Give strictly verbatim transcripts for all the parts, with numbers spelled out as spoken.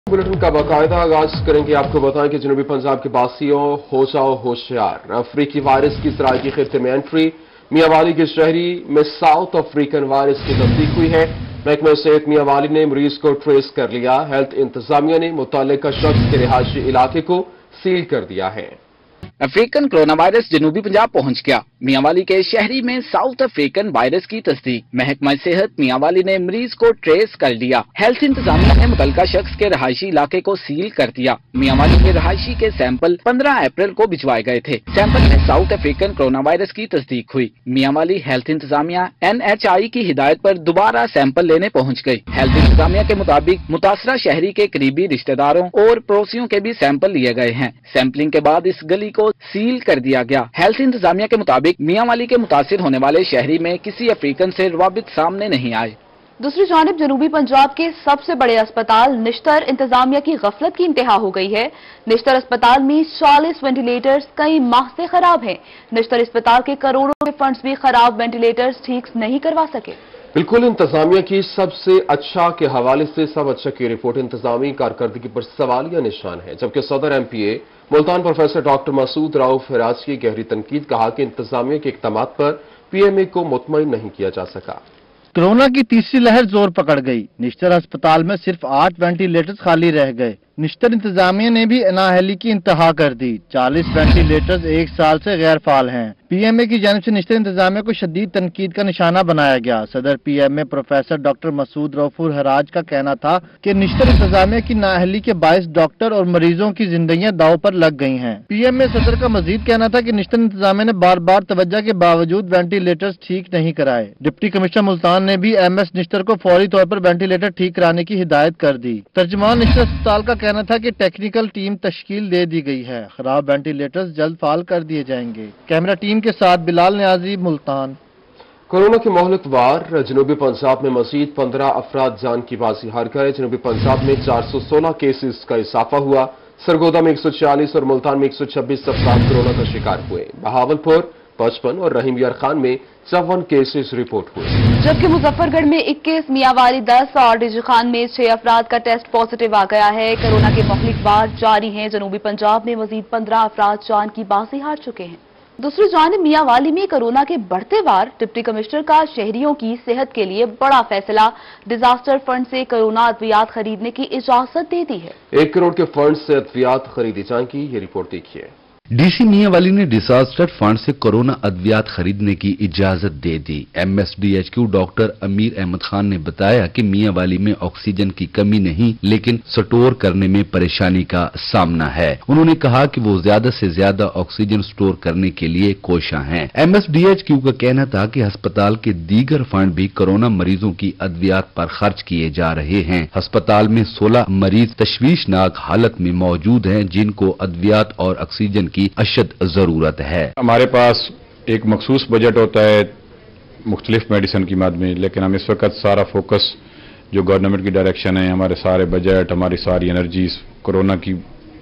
Bulletin का बाकायदा आगाज करेंगे। आपको बताएं कि जनूबी पंजाब के बासियों हो जाओ होशियार, अफ्रीकी वायरस की सराइकी खित्ते में एंट्री। मियांवाली के शहरी में साउथ अफ्रीकन वायरस की तस्दीक हुई है। महकमा सेहत मियांवाली ने मरीज को ट्रेस कर लिया। हेल्थ इंतजामिया ने मुतल्लिका शख्स के रिहायशी इलाके को सील कर दिया है। अफ्रीकन कोरोना वायरस जनूबी पंजाब पहुंच गया। मियांवाली के शहरी में साउथ अफ्रीकन वायरस की तस्दीक। महकमा सेहत मियांवाली ने मरीज को ट्रेस कर लिया। हेल्थ इंतजामिया ने मुतल्लिका शख्स के रहायशी इलाके को सील कर दिया। मियांवाली के रहायशी के सैंपल पंद्रह अप्रैल को भिजवाए गए थे। सैंपल में साउथ अफ्रीकन कोरोना वायरस की तस्दीक हुई। मियांवाली हेल्थ इंतजामिया एन एच आई की हिदायत पर दोबारा सैंपल लेने पहुंच गई। हेल्थ इंतजामिया के मुताबिक मुतासरा शहरी के करीबी रिश्तेदारों और पड़ोसियों के भी सैंपल लिए गए हैं। सैंपलिंग के बाद इस गली को सील कर दिया गया। हेल्थ इंतजामिया के मुताबिक मियांवाली के मुतासिर होने वाले शहरी में किसी अफ्रीकन से रवाबित सामने नहीं आए। दूसरी जानिब जनूबी पंजाब के सबसे बड़े अस्पताल निश्तर इंतजामिया की गफलत की इंतहा हो गई है। निश्तर अस्पताल में चालीस वेंटिलेटर्स कई माह से खराब हैं। निश्तर अस्पताल के करोड़ों के फंड्स भी खराब वेंटिलेटर्स ठीक नहीं करवा सके। बिल्कुल इंतजामिया की सबसे अच्छा के हवाले से सब अच्छा की रिपोर्ट इंतजामी कारकर्दगी पर सवालिया निशान है, जबकि सदर M P A Multan professor doctor Masood Rauf Faraz की गहरी तनकीद, कहा कि इंतजामिया के इकदाम पर पी एम ए को मुतमईन नहीं किया जा सका। कोरोना की तीसरी लहर जोर पकड़ गई। निश्तर अस्पताल में सिर्फ आठ वेंटिलेटर्स खाली रह गए। निश्तर इंतजामिया ने भी नाअहली की इंतहा कर दी। चालीस वेंटिलेटर्स एक साल से गैर फाल हैं। पीएमए की जानिब से निश्तर इंतजामिया को शदीद तनकीद का निशाना बनाया गया। सदर पीएमए प्रोफेसर डॉक्टर मसूद रऊफुर हराज का कहना था कि निश्तर इंतजामिया की नाअहली के बायस डॉक्टर और मरीजों की जिंदगियां दांव पर लग गई हैं। पीएमए सदर का मजीद कहना था कि निश्तर इंतजामिया ने बार बार तवज्जो के बावजूद वेंटिलेटर्स ठीक नहीं कराए। डिप्टी कमिश्नर मुल्तान ने भी एम एस निश्तर को फौरी तौर पर वेंटिलेटर ठीक कराने की हिदायत कर दी। तर्जुमान निश्तर अस्पताल का कहना था कि टेक्निकल टीम तश्कील दे दी गई है। खराब वेंटिलेटर्स जल्द फाल कर दिए जाएंगे। कैमरा टीम के साथ बिलाल न्याजी, मुल्तान। कोरोना की मोहलत वार जनूबी पंजाब में मजीद पंद्रह अफराद जान की बाजी हार गए। जनूबी पंजाब में चार सौ सोलह केसेस का इजाफा हुआ। सरगोदा में एक सौ छियालीस और मुल्तान में एक सौ छब्बीस अफराद कोरोना का शिकार हुए। बहावलपुर, पचपन और रहीम यार खान में चौवन केसेस रिपोर्ट हुए, जबकि मुजफ्फरगढ़ में इक्कीस, मियांवाली दस और डिजी खान में छह अफराद का टेस्ट पॉजिटिव आ गया है। कोरोना के मुख्तलिफ वार जारी हैं। जनूबी पंजाब में मजीद पंद्रह अफराद जान की बाजी हार चुके हैं। दूसरी जानिब मियांवाली में कोरोना के बढ़ते वार। डिप्टी कमिश्नर का शहरियों की सेहत के लिए बड़ा फैसला। डिजास्टर फंड से कोरोना अद्वियात खरीदने की इजाजत दे दी है। एक करोड़ के फंड से अद्वियात खरीदी जाएंगी। ये रिपोर्ट देखिए। डीसी मियांवाली ने डिजास्टर फंड से कोरोना अद्वियात खरीदने की इजाजत दे दी। M S D H Q doctor Amir Ahmad Khan ने बताया कि मियांवाली में ऑक्सीजन की कमी नहीं, लेकिन स्टोर करने में परेशानी का सामना है। उन्होंने कहा कि वो ज्यादा से ज्यादा ऑक्सीजन स्टोर करने के लिए कोशां हैं। M S D H Q का कहना था कि अस्पताल के दीगर फंड भी कोरोना मरीजों की अद्वियात पर खर्च किए जा रहे हैं। अस्पताल में सोलह मरीज तशवीशनाक हालत में मौजूद हैं, जिनको अद्वियात और ऑक्सीजन की अशद जरूरत है। हमारे पास एक मखसूस बजट होता है मुख्तलिफ मेडिसिन की मद में, लेकिन हम इस वक्त सारा फोकस जो गवर्नमेंट की डायरेक्शन है, हमारे सारे बजट, हमारी सारी एनर्जीज कोरोना की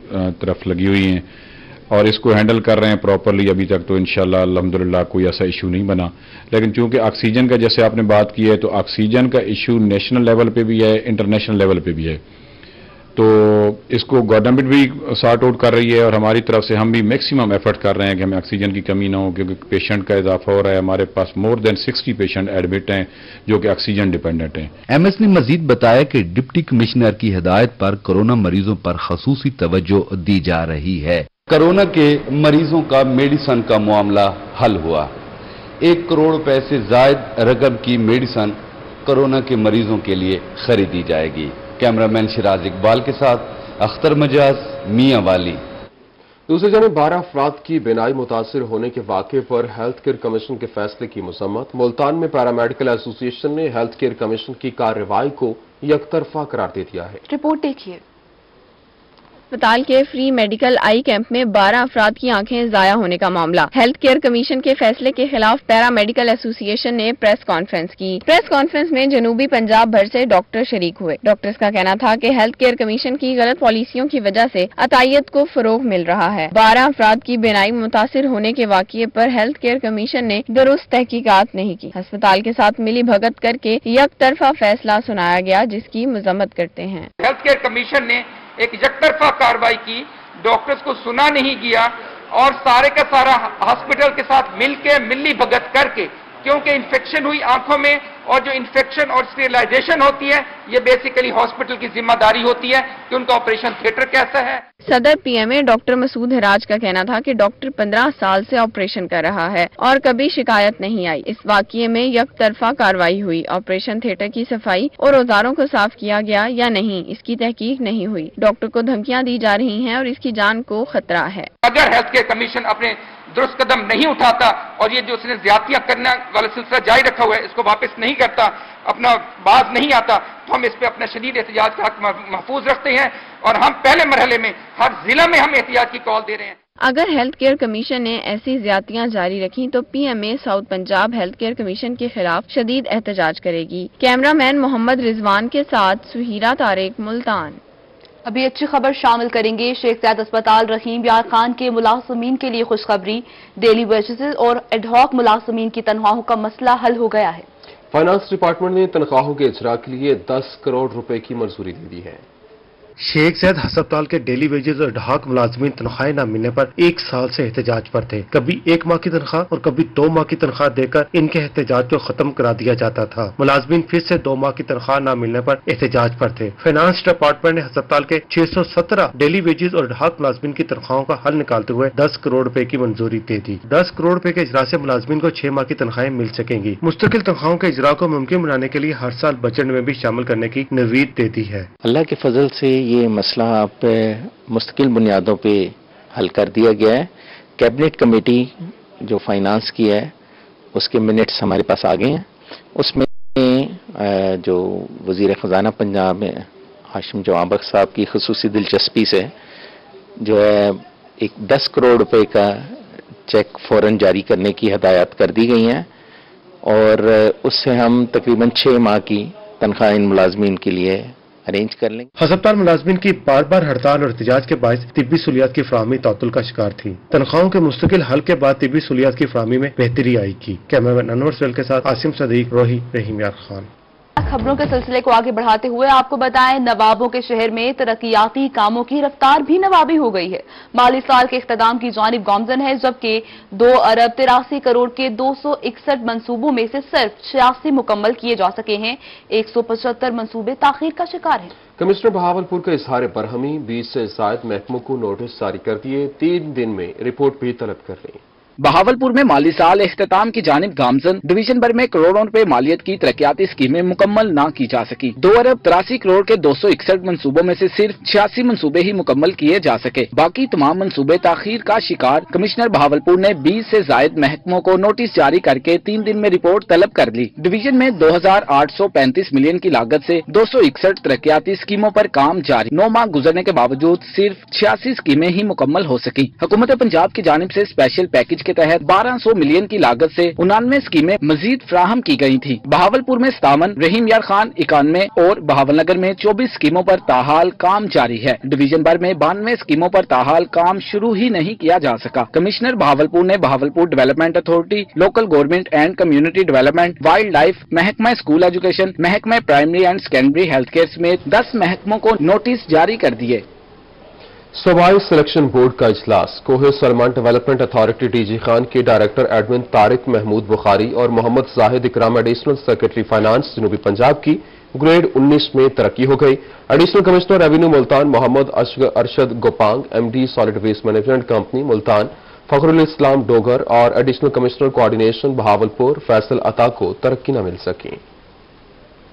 तरफ लगी हुई हैं और इसको हैंडल कर रहे हैं प्रॉपरली। अभी तक तो इंशाल्लाह अल्हम्दुलिल्लाह कोई ऐसा इशू नहीं बना, लेकिन चूंकि ऑक्सीजन का जैसे आपने बात की है, तो ऑक्सीजन का इशू नेशनल लेवल पे भी है, इंटरनेशनल लेवल पे भी है। तो इसको गवर्नमेंट भी सॉर्ट आउट कर रही है और हमारी तरफ से हम भी मैक्सिमम एफर्ट कर रहे हैं कि हमें ऑक्सीजन की कमी ना हो, क्योंकि पेशेंट का इजाफा हो रहा है। हमारे पास मोर देन साठ पेशेंट एडमिट हैं जो कि ऑक्सीजन डिपेंडेंट हैं। एम एस ने मजीद बताया कि डिप्टी कमिश्नर की हिदायत पर कोरोना मरीजों पर खसूसी तवज्जो दी जा रही है। कोरोना के मरीजों का मेडिसन का मामला हल हुआ। एक करोड़ रुपए से जायद रकम की मेडिसन कोरोना के मरीजों के लिए खरीदी जाएगी। कैमरामैन शिराज इकबाल के साथ अख्तर मजाज, मियांवाली। दूसरी जानब बारह अफराद की बिनाई मुतासिर होने के वाक़े पर हेल्थ केयर कमीशन के फैसले की मजम्मत। मुल्तान में पैरामेडिकल एसोसिएशन ने हेल्थ केयर कमीशन की कार्रवाई को यकतरफा करार दे दिया है। रिपोर्ट देखिए। ہسپتال کے فری میڈیکل آئی کیمپ میں بارہ افراد کی آنکھیں ضائع ہونے کا معاملہ۔ ہیلتھ کیئر کمیشن کے فیصلے کے خلاف پیرا میڈیکل ایسوسی ایشن نے پریس کانفرنس کی۔ پریس کانفرنس میں جنوبی پنجاب بھر سے ڈاکٹر شریک ہوئے۔ ڈاکٹرز کا کہنا تھا کہ ہیلتھ کیئر کمیشن کی غلط پالیسیوں کی وجہ سے عطائیت کو فروغ مل رہا ہے۔ بارہ افراد کی بینائی متاثر ہونے کے واقعے پر ہیلتھ کیئر کمیشن نے درست تحقیقات نہیں کی۔ ہسپتال کے ساتھ ملی بھگت کر کے یک طرفہ فیصلہ سنایا گیا، جس کی مذمت کرتے ہیں۔ ہیلتھ کیئر کمیشن نے ایک یک طرفہ کارروائی کی، ڈاکٹرز کو سنا نہیں گیا اور سارے کا سارا ہاسپٹل کے ساتھ مل کے ملی بھگت کر کے، کیونکہ انفیکشن ہوئی آنکھوں میں اور جو انفیکشن اور اسٹیرلائزیشن ہوتی ہے یہ بیسیکلی ہاسپٹل کی ذمہ داری ہوتی ہے کہ ان کا آپریشن تھیٹر کیسا ہے۔ صدر پی ایم اے ڈاکٹر مسعود ہراج کا کہنا تھا کہ ڈاکٹر پندرہ سال سے آپریشن کر رہا ہے اور کبھی شکایت نہیں آئی۔ اس واقعے میں یک طرفہ کارروائی ہوئی۔ آپریشن تھیٹر کی صفائی اور اوزاروں کو صاف کیا گیا یا نہیں، اس کی تحقیق نہیں ہوئی۔ ڈاکٹر کو دھمکیاں دی جا رہی ہیں اور اس کی جان کو خطرہ ہے۔ اگر ہیلتھ کیئر کمیشن اپنے درست قدم نہیں اٹھاتا اور یہ جو اس نے زیادتیاں کرنے والا سلسلہ جاری رکھا ہوا ہے اس کو واپس نہیں کرتا، اپنا باز نہیں آتا، تو ہم اس پہ اپنا شدید احتجاج کا حق محفوظ رکھتے ہیں اور ہم پہلے مرحلے میں ہر ضلع میں ہم احتجاج کی کال دے رہے ہیں۔ اگر ہیلتھ کیئر کمیشن نے ایسی زیادتیاں جاری رکھی تو P M A south Punjab health care commission کے خلاف شدید احتجاج کرے گی۔ کیمرہ مین محمد رضوان کے ساتھ سہیرہ طارق، ملتان۔ ابھی اچھی خبر شامل کریں گے۔ شیخ زاید اسپتال رحیم یار خان کے ملازمین کے لیے خوشخبری، ڈیلی ویجز اور ایڈ ہاک ملازمین کی تنخواہوں کا مسئلہ حل ہو گیا ہے۔ فائنانس ڈپارٹمنٹ نے تنخواہوں کے اجرا کے لیے دس کروڑ روپے کی منظوری دے دی ہے۔ شیخ زاید ہسپتال کے ڈیلی ویجز اور ڈھاک ملازمین تنخواہیں نہ ملنے پر ایک سال سے احتجاج پر تھے۔ کبھی ایک ماہ کی تنخواہ اور کبھی دو ماہ کی تنخواہ دے کر ان کے احتجاج کو ختم کرا دیا جاتا تھا۔ ملازمین پھر سے دو ماہ کی تنخواہ نہ ملنے پر احتجاج پر تھے۔ فائنانس ڈپارٹمنٹ نے ہسپتال کے چھ سو سترہ ڈیلی ویجز اور ڈھاک ملازمین کی تنخواہوں کا حل نکالتے ہوئے دس کروڑ روپے کی منظوری دے دی۔ دس کروڑ روپے کے اجرا سے ملازمین کو چھ ماہ کی تنخواہیں مل سکیں گی۔ مستقل تنخواہوں کے اجرا کو ممکن بنانے کے لیے ہر سال بجٹ میں بھی شامل کرنے کی نوید دے دی ہے۔ اللہ کے فضل سے یہ مسئلہ پہ مستقل بنیادوں پہ حل کر دیا گیا ہے۔ کیبنٹ کمیٹی جو فائنانس کی ہے اس کے منٹس ہمارے پاس آ گئے ہیں۔ اس میں جو وزیر خزانہ پنجاب میں ہاشم جوان بخش صاحب کی خصوصی دلچسپی سے جو ہے ایک دس کروڑ روپے کا چیک فوراً جاری کرنے کی ہدایات کر دی گئی ہیں اور اس سے ہم تقریباً چھ ماہ کی تنخواہ ان ملازمین کے لیے ارینج کر لیں گے۔ ہسپتال ملازمین کی بار بار ہڑتال اور احتجاج کے باعث طبی سہولیات کی فراہمی تعطل کا شکار تھی۔ تنخواہوں کے مستقل حل کے بعد طبی سہولیات کی فراہمی میں بہتری آئی کی۔ کیمرہ مین انور سیل کے ساتھ عاصم صدیق، روہی، رحیم یار خان۔ خبروں کے سلسلے کو آگے بڑھاتے ہوئے آپ کو بتائیں، نوابوں کے شہر میں ترقیاتی کاموں کی رفتار بھی نوابی ہو گئی ہے۔ مالی سال کے اختتام کی جانب گامزن ہے، جبکہ دو ارب تراسی کروڑ کے دو سو اکسٹھ منصوبوں میں سے صرف چھیاسی مکمل کیے جا سکے ہیں۔ ایک سو پچہتر منصوبے تاخیر کا شکار ہیں۔ کمشنر بہاولپور کا اظہار برہمی، بیس سے زائد محکموں کو نوٹس جاری کر دیے، تین دن میں رپورٹ بھی طلب کر لیں۔ بہاولپور میں مالی سال اختتام کی جانب گامزن، ڈویژن بھر میں کروڑوں روپے مالیت کی ترقیاتی اسکیمیں مکمل نہ کی جا سکی۔ دو ارب تراسی کروڑ کے دو سو اکسٹھ منصوبوں میں سے صرف چھیاسی منصوبے ہی مکمل کیے جا سکے، باقی تمام منصوبے تاخیر کا شکار۔ کمشنر بہاولپور نے بیس سے زائد محکموں کو نوٹس جاری کر کے تین دن میں رپورٹ طلب کر لی۔ ڈویژن میں دو ہزار آٹھ سو پینتیس ملین کی لاگت سے دو سو اکسٹھ ترقیاتی اسکیموں پر کام جاری، نو ماہ گزرنے کے باوجود صرف چھیاسی اسکیمیں ہی مکمل ہو سکی۔ حکومت پنجاب کی جانب سے اسپیشل پیکج کے تحت بارہ سو ملین کی لاگت سے انانوے اسکیمیں مزید فراہم کی گئی تھی۔ بہاولپور میں ستاون، رحیم یار خان اکانوے اور بہاول نگر میں چوبیس اسکیموں پر تاحال کام جاری ہے۔ ڈویژن بھر میں بانوے اسکیموں پر تاحال کام شروع ہی نہیں کیا جا سکا۔ کمشنر بہاولپور نے Bahawalpur development authority, local government and community development, wild life, محکمہ اسکول ایجوکیشن، محکمہ primary and secondary health care سمیت دس محکموں کو نوٹس جاری کر دیے۔ صوبائی سلیکشن بورڈ کا اجلاس Koh Salman development authority D G Khan کے ڈائریکٹر ایڈمن طارق محمود بخاری اور Muhammad Zahid Ikram additional secretary finance جنوبی پنجاب کی گریڈ انیس میں ترقی ہو گئی۔ Additional commissioner revenue Multan Muhammad Arshad Gopang, M D solid waste management company Multan Fakhar الاسلام ڈوگر اور additional commissioner coordination Bahawalpur Faisal Atta کو ترقی نہ مل سکی۔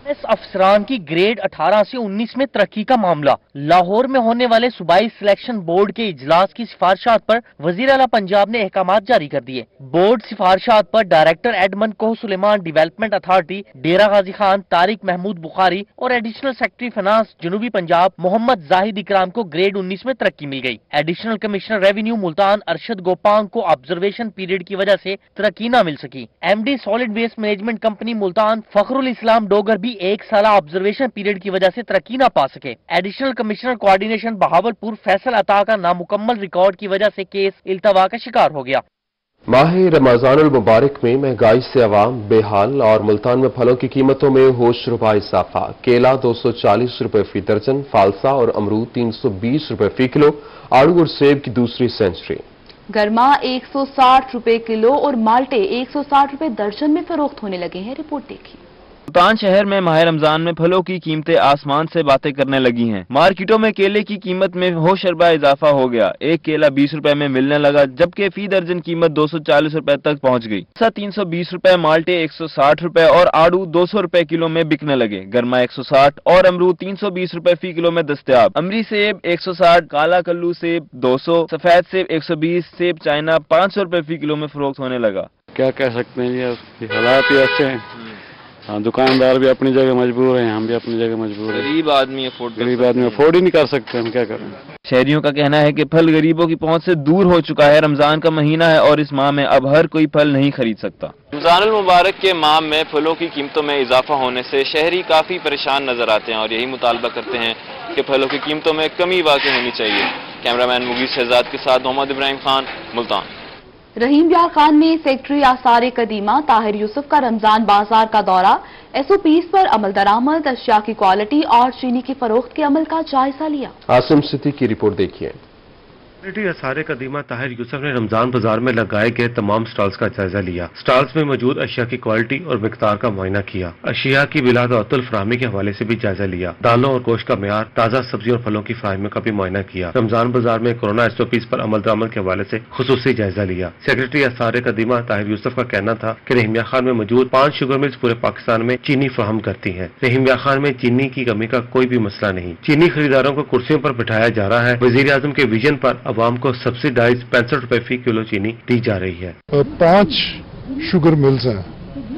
افسران کی گریڈ اٹھارہ سے انیس میں ترقی کا معاملہ۔ لاہور میں ہونے والے صوبائی سلیکشن بورڈ کے اجلاس کی سفارشات پر وزیر اعلیٰ پنجاب نے احکامات جاری کر دیے۔ بورڈ سفارشات پر director admin Koh Sulaiman development authority Dera Ghazi Khan Tariq Mahmood Bukhari اور ایڈیشنل سیکرٹری فنانس جنوبی پنجاب محمد زاہد اکرام کو گریڈ انیس میں ترقی مل گئی۔ Additional commissioner revenue Multan Arshad Gopang کو آبزرویشن پیریڈ کی وجہ سے ترقی نہ مل سکی۔ M D solid waste management company Multan Fakhar الاسلام ڈوگر بھی ایک سالہ آبزرویشن پیریڈ کی وجہ سے ترقی نہ پا سکے۔ Additional commissioner coordination Bahawalpur Faisal Ata کا نامکمل ریکارڈ کی وجہ سے کیس التوا کا شکار ہو گیا۔ ماہ رمضان المبارک میں مہنگائی سے عوام بے حال اور ملتان میں پھلوں کی قیمتوں میں ہوش ربا اضافہ۔ کیلا دو سو چالیس روپے فی درجن، فالسا اور امرود تین سو بیس روپے فی کلو، آڑو اور سیب کی دوسری سینچری۔ گرما ایک سو ساٹھ روپے کلو اور مالٹے ایک سو ساٹھ روپے درجن میں فروخت ہونے لگے ہیں۔ رپورٹ دیکھیں۔ ملتان شہر میں ماہ رمضان میں پھلوں کی قیمتیں آسمان سے باتیں کرنے لگی ہیں۔ مارکیٹوں میں کیلے کی قیمت میں ہوش ربا اضافہ ہو گیا۔ ایک کیلا بیس روپے میں ملنے لگا جبکہ فی درجن قیمت دو سو چالیس روپے تک پہنچ گئی۔ تین سو بیس روپے، مالٹے ایک سو ساٹھ روپے اور آڑو دو سو روپے کلو میں بکنے لگے۔ گرما ایک سو ساٹھ اور امرود تین سو بیس روپے فی کلو میں دستیاب۔ امری سیب ایک سو ساٹھ، کالا کلو سیب دو سو، سفید سیب ایک سو بیس، سیب چائنا پانچ سو روپے فی کلو میں فروخت ہونے لگا۔ کیا کہہ سکتے ہیں جی، حالات ہی ایسے ہیں۔ ہاں، دکاندار بھی اپنی جگہ مجبور ہیں، ہم بھی اپنی جگہ مجبور ہیں۔ غریب آدمی افورڈ غریب آدمی افورڈ ہی نہیں کر سکتے، ہم کیا کریں۔ شہریوں کا کہنا ہے کہ پھل غریبوں کی پہنچ سے دور ہو چکا ہے۔ رمضان کا مہینہ ہے اور اس ماہ میں اب ہر کوئی پھل نہیں خرید سکتا۔ رمضان المبارک کے ماہ میں پھلوں کی قیمتوں میں اضافہ ہونے سے شہری کافی پریشان نظر آتے ہیں اور یہی مطالبہ کرتے ہیں کہ پھلوں کی قیمتوں میں کمی واقع ہونی چاہیے۔ کیمرہ مین مغیث شہزاد کے ساتھ محمد ابراہیم خان، ملتان۔ رحیم یار خان میں سیکٹری آثار قدیمہ طاہر یوسف کا رمضان بازار کا دورہ، ایس او پیز پر عمل درآمد، اشیاء کی کوالٹی اور چینی کی فروخت کے عمل کا جائزہ لیا۔ عاصم صدیق کی رپورٹ دیکھیے۔ سیکرٹری آثار قدیمہ طاہر یوسف نے رمضان بازار میں لگائے گئے تمام سٹالز کا جائزہ لیا۔ سٹالز میں موجود اشیاء کی کوالٹی اور مقدار کا معائنہ کیا۔ اشیاء کی بلا تعطل فراہمی کے حوالے سے بھی جائزہ لیا۔ دالوں اور گوشت کا معیار، تازہ سبزی اور پھلوں کی فراہمی کا بھی معائنہ کیا۔ رمضان بازار میں کورونا ایس او پیز پر عمل درآمد کے حوالے سے خصوصی جائزہ لیا۔ سیکرٹری آثار قدیمہ طاہر یوسف کا کہنا تھا کہ رحیم یار خان میں موجود پانچ شوگر ملز پورے پاکستان میں چینی فراہم کرتی ہیں۔ رحیم یار خان میں چینی کی کمی کا کوئی بھی مسئلہ نہیں۔ چینی خریداروں کو کرسیوں پر بٹھایا جا رہا ہے۔ وزیر اعظم کے ویژن پر عوام کو سبسڈی پینسٹھ روپے فی کلو چینی دی جا رہی ہے۔ پانچ شوگر ملز ہیں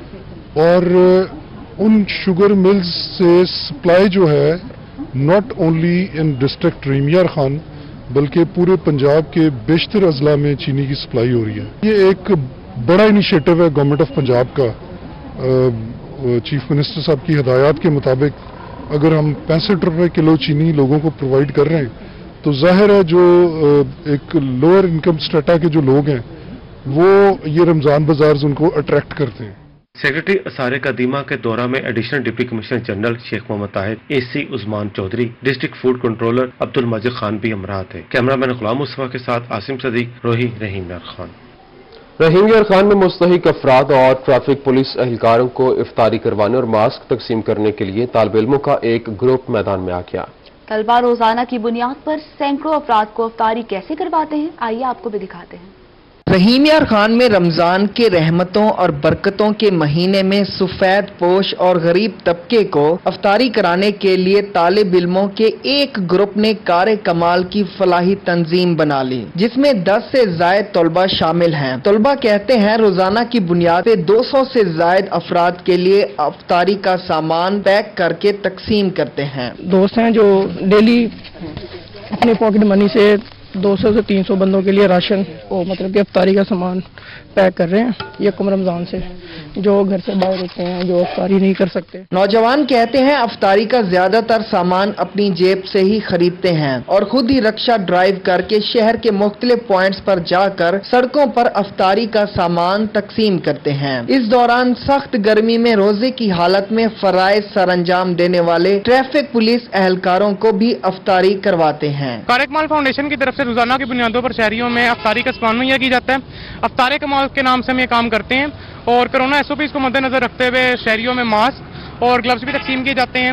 اور ان شوگر ملز سے سپلائی جو ہے not only in district Rahim Yar Khan بلکہ پورے پنجاب کے بیشتر اضلاع میں چینی کی سپلائی ہو رہی ہے۔ یہ ایک بڑا انیشیٹو ہے گورنمنٹ آف پنجاب کا۔ چیف منسٹر صاحب کی ہدایات کے مطابق اگر ہم پینسٹھ روپے کلو چینی لوگوں کو پرووائڈ کر رہے ہیں تو ظاہر ہے جو ایک لوور انکم سٹیٹا کے جو لوگ ہیں وہ یہ رمضان بازار ان کو اٹریکٹ کرتے ہیں۔ سیکرٹری آثار قدیمہ کے دورہ میں additional deputy commissioner general Sheikh Muhammad Tahir, A C Usman Chaudhry, district food controller Abdul Majeed Khan بھی ہمراہ تھے۔ کیمرہ مین غلام مصطفیٰ کے ساتھ عاصم صدیق، روہی، رحیم یار خان۔ رحیم یار خان میں مستحق افراد اور ٹریفک پولیس اہلکاروں کو افطاری کروانے اور ماسک تقسیم کرنے کے لیے طالب علموں کا ایک گروپ میدان میں آ گیا۔ طلبہ روزانہ کی بنیاد پر سینکڑوں افراد کو افطاری کیسے کرواتے ہیں، آئیے آپ کو بھی دکھاتے ہیں۔ رحیم یار خان میں رمضان کے رحمتوں اور برکتوں کے مہینے میں سفید پوش اور غریب طبقے کو افطاری کرانے کے لیے طالب علموں کے ایک گروپ نے کار کمال کی فلاحی تنظیم بنا لی جس میں دس سے زائد طلبہ شامل ہیں۔ طلبہ کہتے ہیں روزانہ کی بنیاد پہ دو سو سے زائد افراد کے لیے افطاری کا سامان پیک کر کے تقسیم کرتے ہیں۔ دوست ہیں جو ڈیلی اپنے پاکٹ منی سے دو سو سے تین سو بندوں کے لیے راشن وہ مطلب کہ افطاری کا سامان پیک کر رہے ہیں یکم رمضان سے، جو گھر سے باہر ہوتے ہیں، جو افطاری نہیں کر سکتے۔ نوجوان کہتے ہیں افطاری کا زیادہ تر سامان اپنی جیب سے ہی خریدتے ہیں اور خود ہی رکشہ ڈرائیو کر کے شہر کے مختلف پوائنٹس پر جا کر سڑکوں پر افطاری کا سامان تقسیم کرتے ہیں۔ اس دوران سخت گرمی میں روزے کی حالت میں فرائض سر انجام دینے والے ٹریفک پولیس اہلکاروں کو بھی افطاری کرواتے ہیں۔ کار کمال فاؤنڈیشن کی طرف سے روزانہ کی بنیادوں پر شہریوں میں افطاری کا سامان مہیا کی جاتا ہے۔ افطار کمال کے نام سے ہم یہ کام کرتے ہیں اور کرونا ایس او پیز کو مد نظر رکھتے ہوئے شہریوں میں ماسک اور گلوز بھی تقسیم کیے جاتے ہیں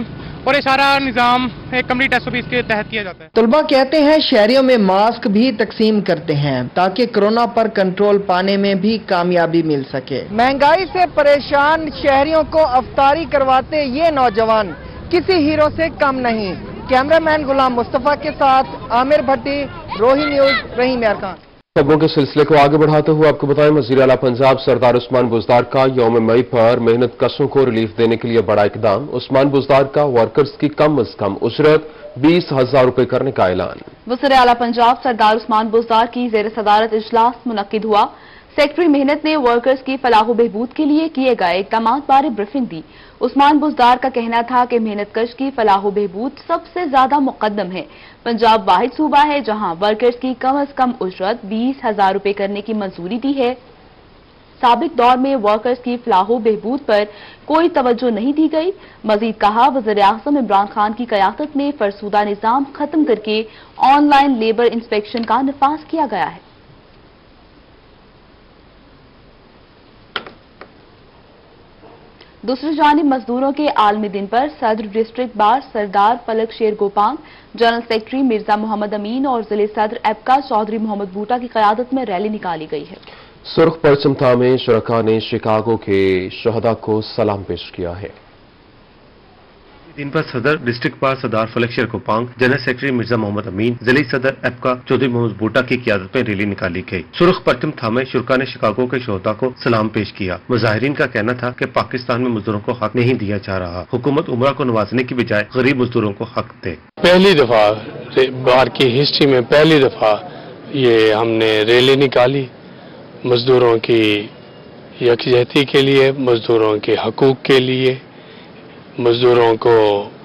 और ये सारा निज़ाम एक कम्प्लीट एस ओ पी के तहत किया जाता है। तलबा कहते हैं शहरियों में मास्क भी तकसीम करते हैं ताकि कोरोना पर कंट्रोल पाने में भी कामयाबी मिल सके। महंगाई से परेशान शहरियों को अफ्तारी करवाते ये नौजवान किसी हीरो से कम नहीं। कैमरामैन गुलाम मुस्तफा के साथ आमिर भट्टी, रोही न्यूज, रहीम यार खान। खबरों के सिलसिले को आगे बढ़ाते हुए आपको बताएं, वज़ीर आला पंजाब सरदार उस्मान बुज़दार का यौम मई पर मेहनत कशों को रिलीफ देने के लिए बड़ा इकदाम। उस्मान बुज़दार का वर्कर्स की कम अज कम उजरत बीस हजार रुपए करने का ऐलान। वज़ीर आला पंजाब सरदार उस्मान बुज़दार की ज़ेर सदारत इजलास मुनक्किद हुआ। सेक्रेटरी मेहनत ने वर्कर्स की फलाह बहबूद के लिए किए गए इक़दाम बारे ब्रीफिंग दी। उस्मान बुज़दार का कहना था कि मेहनत कश की फलाह बहबूद सबसे ज्यादा मुकद्दम है। पंजाब वाहिद सूबा है जहां वर्कर्स की कम अज कम उजरत बीस हजार रुपए करने की मंजूरी दी है। साबिक दौर में वर्कर्स की फलाह बहबूद पर कोई तवज्जो नहीं दी गई। मजीद कहा, वज़ीर आज़म इमरान खान की क़यादत में फरसूदा निज़ाम खत्म करके ऑनलाइन लेबर इंस्पेक्शन का नफाज किया गया है। दूसरी जानिब मजदूरों के आलमी दिन पर सदर district bar Sardar Falak Sher Gopang, general secretary Mirza Muhammad Amin और जिले सदर एबका चौधरी मोहम्मद बूटा की क़यादत में रैली निकाली गई है। सुर्ख परचम थामे शुरका ने शिकागो के शहदा को सलाम पेश किया है। दिन पर सदर district bar Sardar Falak Sher Gopang, general secretary Mirza Muhammad Amin, जिले सदर एबका चौधरी मोहम्मद बूटा की क़यादत में रैली निकाली गई। सुर्ख परचम थामे शुरका ने शिकागो के शहदा को सलाम पेश किया। मुजाहिरीन का कहना था कि पाकिस्तान में मजदूरों को हक नहीं दिया जा रहा, हुकूमत उमरा को नवाजने की बजाय गरीब मजदूरों को हक दे। पहली दफा बार की हिस्ट्री में पहली दफा ये हमने रैली निकाली मजदूरों की यकजहती के लिए, मजदूरों के हकूक के लिए, मजदूरों को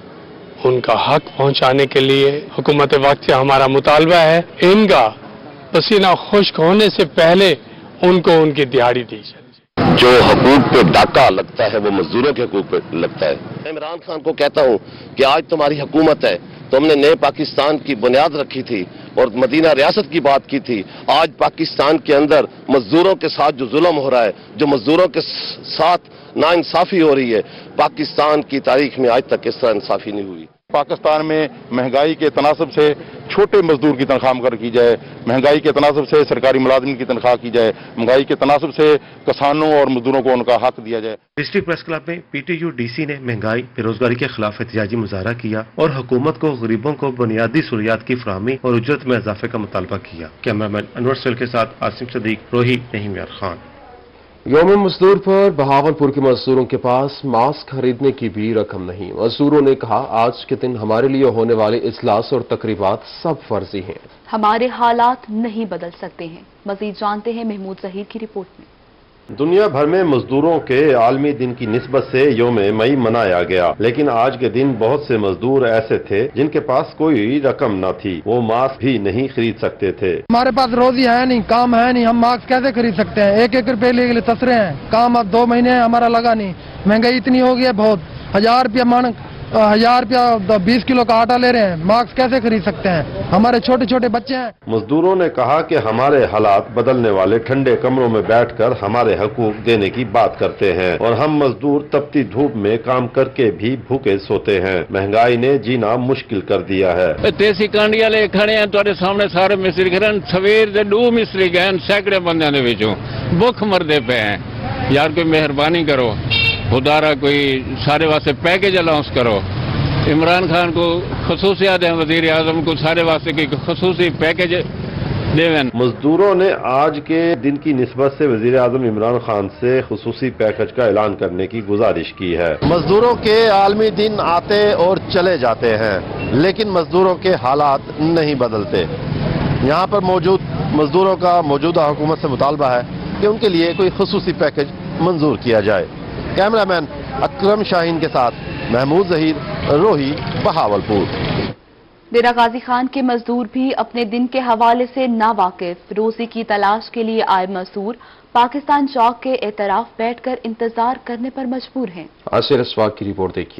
उनका हक पहुंचाने के लिए। हुकूमत वक्त से हमारा मुतालबा है इनका पसीना खुश्क होने से पहले उनको उनकी दिहाड़ी दी जाए। जो हकूक पे डाका लगता है वो मजदूरों के हकूक पे लगता है। मैं इमरान खान को कहता हूँ कि आज तुम्हारी हुकूमत है, तुमने नए पाकिस्तान की बुनियाद रखी थी और मदीना रियासत की बात की थी। आज पाकिस्तान के अंदर मजदूरों के साथ जो जुल्म हो रहा है, जो मजदूरों के साथ नाइंसाफी हो रही है, पाकिस्तान की तारीख में आज तक इस तरह इंसाफी नहीं हुई। पाकिस्तान में महंगाई के तनासब से छोटे मजदूर की तनख्वाह मुकर्रर की जाए, महंगाई के तनासब से सरकारी मुलाजिम की तनख्वाह की जाए, महंगाई के तनासब से किसानों और मजदूरों को उनका हक दिया जाए। डिस्ट्रिक्ट प्रेस क्लब में P T U D C ने महंगाई बेरोजगारी के खिलाफ एहतजाजी मुजाहरा किया और हुकूमत को गरीबों को बुनियादी सहूलियात की फराहमी और उजरत में इजाफे का मुतालबा किया। कैमरामैन अनवर सैल के साथ आसिम सदीक, रोही, रहीम यार खान। यौम मजदूर पर बहावलपुर के मजदूरों के पास मास्क खरीदने की भी रकम नहीं। मजदूरों ने कहा, आज के दिन हमारे लिए होने वाले इजलास और तकरीबात सब फर्जी हैं। हमारे हालात नहीं बदल सकते हैं। मजीद जानते हैं महमूद जहीर की रिपोर्ट में। दुनिया भर में मजदूरों के आलमी दिन की निस्बत से यौम मई मनाया गया, लेकिन आज के दिन बहुत से मजदूर ऐसे थे जिनके पास कोई रकम न थी, वो मास्क भी नहीं खरीद सकते थे। हमारे पास रोजी है नहीं, काम है नहीं, हम मास्क कैसे खरीद सकते हैं? एक एक रुपए के लिए तस रहे हैं, काम अब दो महीने हमारा लगा नहीं। महंगाई इतनी हो गई है बहुत, हजार रुपया मान हजार रुपया बीस किलो का आटा ले रहे हैं, मास्क कैसे खरीद सकते हैं? हमारे छोटे छोटे बच्चे हैं। मजदूरों ने कहा कि हमारे हालात बदलने वाले ठंडे कमरों में बैठकर हमारे हकूक देने की बात करते हैं और हम मजदूर तपती धूप में काम करके भी भूखे सोते हैं। महंगाई ने जीना मुश्किल कर दिया है। देसी कांडिया ले खड़े हैं तुहाडे सामने सारे मिस्त्री खड़े, सवेर दे दो मिस्त्री गए सैकड़े बंदियां दे विचों, भुख मरदे पे हैं। यार कोई मेहरबानी करो, खुदारा कोई सारे वास्ते पैकेज अलाउंस करो। इमरान खान को खसूसियात हैं, वजीर आजम को सारे वास्ते की खसूसी पैकेज देवें। मजदूरों ने आज के दिन की निस्बत से वजीर आजम इमरान खान से खसूसी पैकेज का ऐलान करने की गुजारिश की है। मजदूरों के आलमी दिन आते और चले जाते हैं, लेकिन मजदूरों के हालात नहीं बदलते। यहाँ पर मौजूद मजदूरों का मौजूदा हुकूमत से मुतालबा है कि उनके लिए कोई खसूसी पैकेज मंजूर किया जाए। कैमरामैन अकरम शाहीन के साथ महमूद जहीर, रोही, बहावलपुर। डेरा गाजी खान के मजदूर भी अपने दिन के हवाले से ना वाकिफ, रोजी की तलाश के लिए आए मजदूर पाकिस्तान चौक के एतराफ बैठकर इंतजार करने पर मजबूर हैं। आसिर अस्वाक की रिपोर्ट देखिए।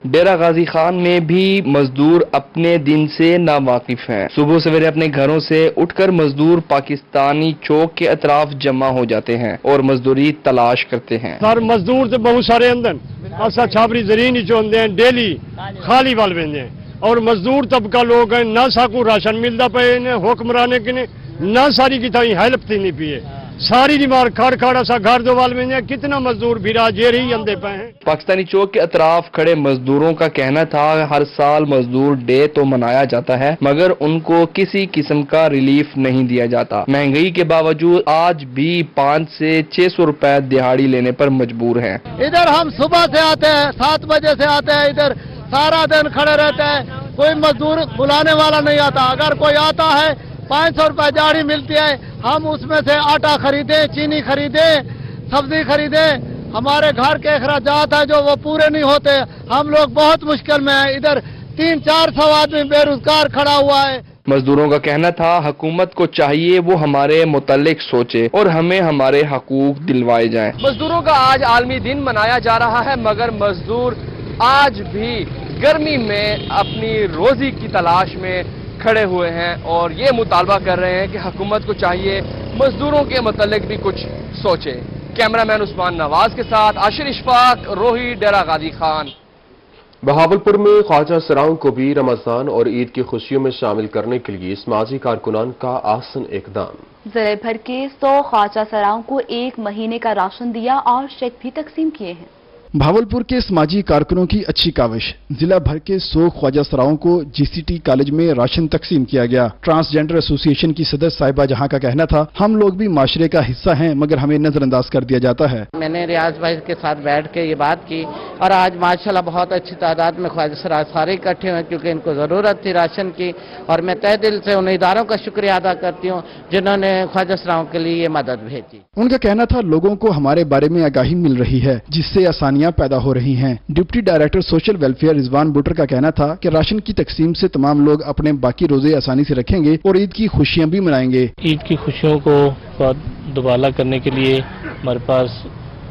डेरा गाजी खान में भी मजदूर अपने दिन से नावाकिफ हैं। सुबह सवेरे अपने घरों से उठकर मजदूर पाकिस्तानी चौक के अतराफ जमा हो जाते हैं और मजदूरी तलाश करते हैं। सर मजदूर तो बहुत सारे अंदर असा छाबरी जरीन जो होंगे डेली खाली वाल वेंदे और मजदूर तबका लोग हैं ना साकू राशन मिलता पे ने हुक्मराने के ने ना सारी की ताई हेल्प थी नहीं पिए सारी दीवार खड़ खड़ सा घर दो वाल में कितना मजदूर भी राजेर ही अंधे पे हैं। पाकिस्तानी चौक के अतराफ खड़े मजदूरों का कहना था हर साल मजदूर डे तो मनाया जाता है मगर उनको किसी किस्म का रिलीफ नहीं दिया जाता। महंगाई के बावजूद आज भी पाँच से छह सौ रुपए दिहाड़ी लेने पर मजबूर हैं। इधर हम सुबह से आते हैं, सात बजे से आते हैं, इधर सारा दिन खड़े रहते हैं, कोई मजदूर बुलाने वाला नहीं आता। अगर कोई आता है पाँच सौ रुपए दिहाड़ी मिलती है, हम उसमें से आटा खरीदे, चीनी खरीदे, सब्जी खरीदे, हमारे घर के अखराजात है जो वो पूरे नहीं होते। हम लोग बहुत मुश्किल में हैं। इधर तीन चार सौ आदमी बेरोजगार खड़ा हुआ है। मजदूरों का कहना था हुकूमत को चाहिए वो हमारे मुतल्लिक सोचे और हमें हमारे हकूक दिलवाए जाएं। मजदूरों का आज आलमी दिन मनाया जा रहा है मगर मजदूर आज भी गर्मी में अपनी रोजी की तलाश में खड़े हुए हैं और ये मुतालबा कर रहे हैं कि हुकूमत को चाहिए मजदूरों के मुतल्लिक भी कुछ सोचे। कैमरामैन उस्मान नवाज के साथ आशिर इशफाक, रोही, डेरा गाजी खान। बहावलपुर में ख्वाजा सराओं को भी रमजान और ईद की खुशियों में शामिल करने के लिए समाजी कारकुनान का आसन इकदाम। जिले भर के सौ ख्वाजा सराओं को एक महीने का राशन दिया और चेक भी तकसीम किए हैं। भावलपुर के समाजी कारकुनों की अच्छी काविश, जिला भर के सौ ख्वाजा सराओं को जीसीटी कॉलेज में राशन तकसीम किया गया। ट्रांसजेंडर एसोसिएशन की सदस्य साहिबा जहां का कहना था हम लोग भी माशरे का हिस्सा हैं मगर हमें नजरअंदाज कर दिया जाता है। मैंने रियाज भाई के साथ बैठ के ये बात की और आज माशाल्लाह बहुत अच्छी तादाद में ख्वाजा सरा सारे इकट्ठे हुए क्योंकि इनको जरूरत थी राशन की और मैं तहे दिल से उन इदारों का शुक्रिया अदा करती हूँ जिन्होंने ख्वाजा सराओं के लिए ये मदद भेजी। उनका कहना था लोगों को हमारे बारे में आगाही मिल रही है जिससे आसानी पैदा हो रही हैं। Deputy director social welfare Rizwan Buttar का कहना था कि राशन की तकसीम से तमाम लोग अपने बाकी रोजे आसानी से रखेंगे और ईद की खुशियां भी मनाएंगे। ईद की खुशियों को दोबारा करने के लिए हमारे पास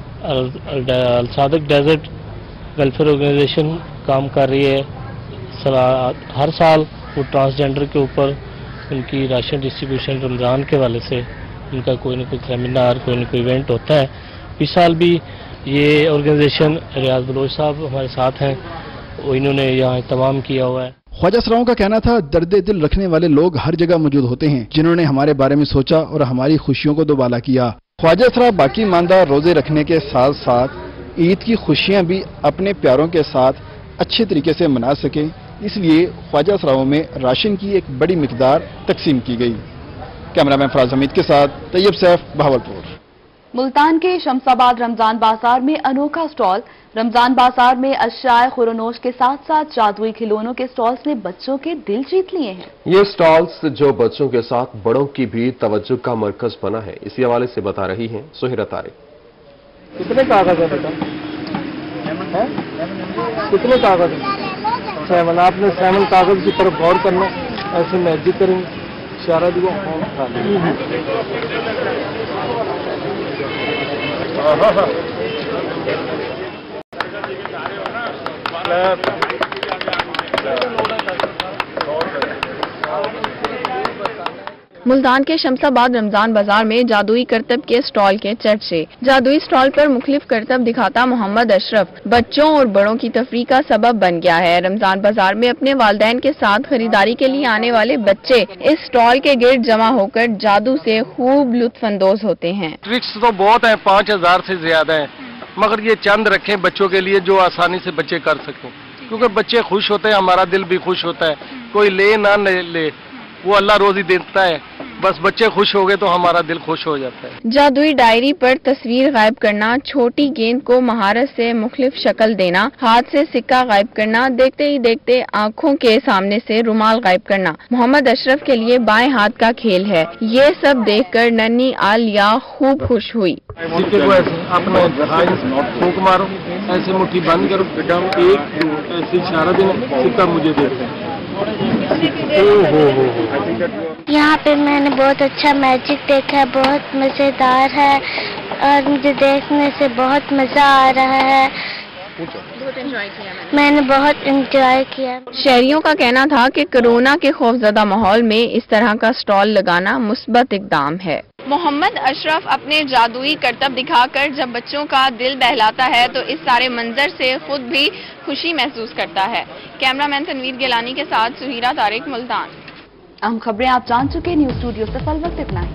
Al Sadiq desert welfare organization काम कर रही है। हर साल वो ट्रांसजेंडर के ऊपर उनकी राशन डिस्ट्रीब्यूशन रमजान के वाले से उनका कोई न कोई सेमिनार कोई न कोई इवेंट होता है। इस साल भी ये ऑर्गेनाइजेशन रियाज बलोच साहब हमारे साथ हैं, इन्होंने यहाँ इंतजाम किया हुआ है। ख्वाजा सराओं का कहना था दर्द दिल रखने वाले लोग हर जगह मौजूद होते हैं जिन्होंने हमारे बारे में सोचा और हमारी खुशियों को दोबाला किया। ख्वाजा सरा बाकी मानदा रोजे रखने के साथ साथ ईद की खुशियां भी अपने प्यारों के साथ अच्छे तरीके से मना सकें, इसलिए ख्वाजा सराओं में राशन की एक बड़ी मिकदार तकसीम की गई। कैमरामैन फराज हमीद के साथ तैयब सैफ, बहावलपुर। मुल्तान के शमसाबाद रमजान बाजार में अनोखा स्टॉल। रमजान बाजार में अशाए खुरोनोश के साथ साथ जादुई खिलौनों के स्टॉल्स ने बच्चों के दिल जीत लिए हैं। ये स्टॉल्स जो बच्चों के साथ बड़ों की भी तवज्जो का मरकज बना है, इसी हवाले से बता रही हैं सुहिरा तारिक। कितने कागज है बेटा? कितने कागज? सेवन। आपने सेवन कागज की तरफ गौर करना, ऐसे मैजिक करेंगे, इशारा दिया। मुल्तान के शमसाबाद रमजान बाजार में जादुई करतब के स्टॉल के चर्चे। जादुई स्टॉल पर मुख्तलिफ करतब दिखाता मोहम्मद अशरफ बच्चों और बड़ों की तफरीह का सबब बन गया है। रमजान बाजार में अपने वालिदैन के साथ खरीदारी के लिए आने वाले बच्चे इस स्टॉल के गिर्द जमा होकर जादू से खूब लुत्फानंदोज होते हैं। ट्रिक्स तो बहुत है, पाँच हजार से ज्यादा है, मगर ये चंद रखें बच्चों के लिए जो आसानी से बच्चे कर सकें, क्योंकि बच्चे खुश होते हैं, हमारा दिल भी खुश होता है। कोई ले ना ले, वो अल्लाह रोजी देता है, बस बच्चे खुश हो गए तो हमारा दिल खुश हो जाता है। जादुई डायरी पर तस्वीर गायब करना, छोटी गेंद को महारत से मुख्तलिफ शक्ल देना, हाथ से सिक्का गायब करना, देखते ही देखते आँखों के सामने से रुमाल गायब करना मोहम्मद अशरफ के लिए बाएं हाथ का खेल है। ये सब देखकर नन्ही आलिया खूब खुश हुई। सिक्के को ऐसे अपना फूंक मारो, ऐसे मुट्ठी बंद करो, एक ऐसे इशारा देना, सिक्का मुझे देते हैं। यहाँ पे मैंने बहुत अच्छा मैजिक देखा है, बहुत मजेदार है और मुझे देखने से बहुत मजा आ रहा है। بہت انجوائے کیا میں نے میں نے بہت انجوائے کیا. شہریوں کا کہنا تھا کہ کورونا کے خوفزدہ ماحول میں اس طرح کا سٹال لگانا مثبت اقدام ہے. محمد اشرف اپنے جادوئی کرتب دکھا کر جب بچوں کا دل بہلاتا ہے تو اس سارے منظر سے خود بھی خوشی محسوس کرتا ہے. کیمرہ مین تنویر گیلانی کے ساتھ سہیرہ طارق، ملتان. اہم خبریں آپ جان چکے. نیوز اسٹوڈیو سے فی الوقت اتنا ہی.